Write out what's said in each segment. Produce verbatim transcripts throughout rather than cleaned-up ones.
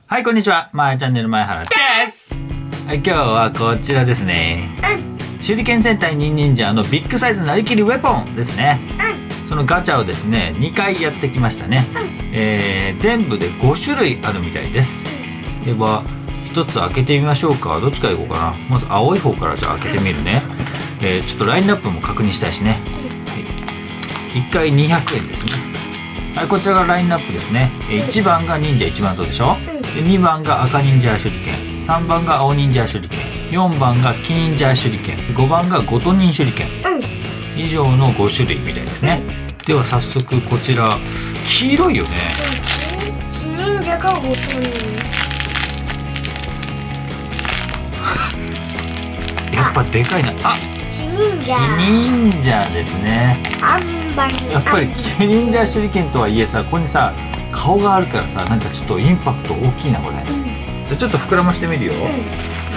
はい、こんにちは。まーチャンネル前原です。はい、今日はこちらですね。うん、手裏剣戦隊ニンニンジャーのビッグサイズなりきりウェポンですね。うん、そのガチャをですね、にかいやってきましたね。うん、えー、全部でごしゅるいあるみたいです。では、ひとつ開けてみましょうか。どっちからいこうかな。まず青い方からじゃあ開けてみるね。えー、ちょっとラインナップも確認したいしね。はい、いっかいにひゃくえんですね。はい、こちらがラインナップですね。いちばんが忍者一番塔でしょ。でにばんが赤忍者手裏剣、さんばんが青忍者手裏剣、よんばんが黄忍者手裏剣、ごばんがゴト忍手裏剣、うん、以上のごしゅるいみたいですね。うん、では早速こちら黄色いよね。 黄忍者かゴト忍やっぱでかいな。あ、 黄忍者黄忍者ですね。やっぱり黄忍者手裏剣とはいえさ、ここにさ顔があるからさ、なんかちょっとインパクト大きいなこれ。うん、じゃあちょっと膨らましてみるよ。うん、なんじゃ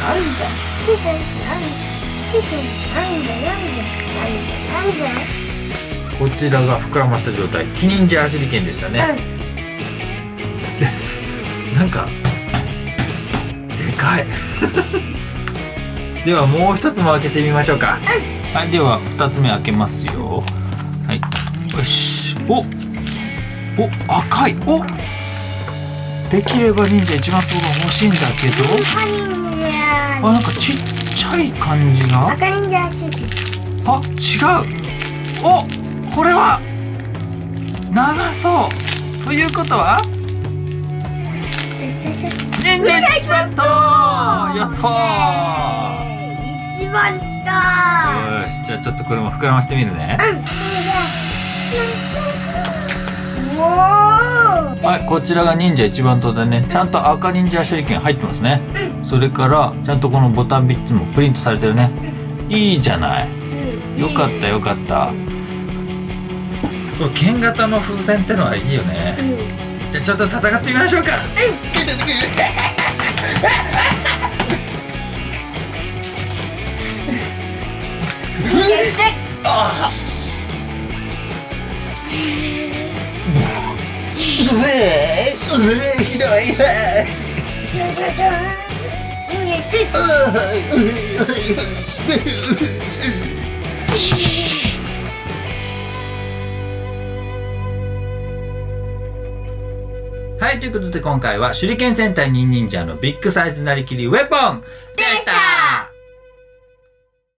こちらが膨らました状態、黄忍者手裏剣でしたね。うん、なんかでかい。ではもう一つも開けてみましょうか。うん、はい、では二つ目開けますよ。はい、よし。おお、赤い。お、できれば忍者一番塔が欲しいんだけど、あ、なんかちっちゃい感じが。 赤忍者手裏剣。 あ、違う。お、これは長そう。ということは忍者一番塔。やったー、 一番きたー。よし、じゃあちょっとこれも膨らましてみるね。 うん、 はい、こちらが忍者一番塔でね、ちゃんと赤忍者手裏剣入ってますね。うん、それからちゃんとこのボタンみっつもプリントされてるね。いいじゃない。うん、よかったよかった。この剣型の風船ってのはいいよね。うん、じゃあちょっと戦ってみましょうか。ああ。うえー、ひどいね。 じゃじゃじゃはい、ということで今回は手裏剣戦隊ニンニンジャーのビッグサイズなりきりウェポンでした。